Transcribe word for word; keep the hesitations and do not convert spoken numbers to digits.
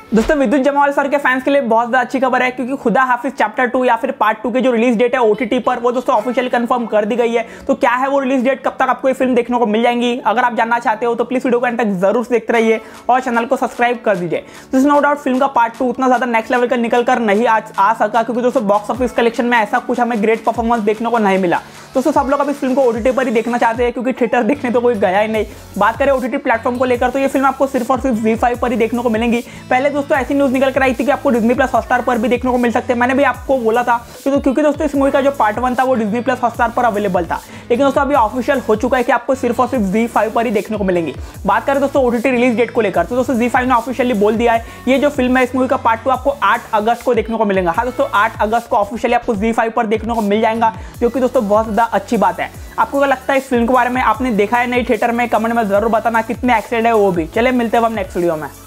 दोस्तों विद्युत जमावाल सर के फैंस के लिए बहुत ज्यादा अच्छी खबर है, क्योंकि खुदा हाफिज चैप्टर टू या फिर पार्ट टू के जो रिलीज डेट है ओटीटी पर वो दोस्तों ऑफिशियली कंफर्म कर दी गई है। तो क्या है वो रिलीज डेट, कब तक आपको ये फिल्म देखने को मिल जाएंगी, अगर आप जानना चाहते हो तो प्लीज वीडियो को एंड तक जरूर से देखते रहिए और चैनल को सब्सक्राइब कर दीजिए। दोस्तों नो डाउट फिल्म का पार्ट टू उतना ज्यादा नेक्स्ट लेवल का निकल कर नहीं आ, आ सका, क्योंकि दोस्तों बॉक्स ऑफिस कलेक्शन में ऐसा कुछ हमें ग्रेट परफॉर्मेंस देखने को नहीं मिला। दोस्तों सब लोग अब इस फिल्म को ओटीटी पर ही देखना चाहते हैं, क्योंकि थिएटर देखने तो कोई गया ही नहीं। बात करें ओटीटी प्लेटफॉर्म को लेकर तो ये फिल्म आपको सिर्फ और सिर्फ ज़ी फाइव पर ही देखने को मिलेंगी। पहले दोस्तों ऐसी न्यूज निकल कर आई थी कि आपको डिज्नी प्लस हॉटस्टार पर भी देखने को मिल सकते हैं। मैंने भी आपको बोला था तो, क्योंकि दोस्तों इस मूवी का जो पार्ट वन था वो डिज्नी प्लस हॉटस्टार पर अवेलेबल था, लेकिन दोस्तों अभी ऑफिशियल हो चुका है कि आपको सिर्फ और सिर्फ ज़ी फाइव पर ही देखने को मिलेंगी। बात करें दोस्तों ओटीटी रिलीज डेट को लेकर तो दोस्तों ज़ी फाइव ने ऑफिशियली बोल दिया है ये जो फिल्म है इस मूवी का पार्ट टू आपको आठ अगस्त को देखने को मिलेगा। हाँ दोस्तों आठ अगस्त को ऑफिशियली आपको ज़ी फाइव पर देखने को मिल जाएगा, जो कि दोस्तों बहुत ज्यादा अच्छी बात है। आपको क्या लगता है इस फिल्म के बारे में, आपने देखा है नहीं थिएटर में, कमेंट में जरूर बताना, कितने एक्साइटेड है वो भी। चलिए मिलते हैं हम नेक्स्ट वीडियो में।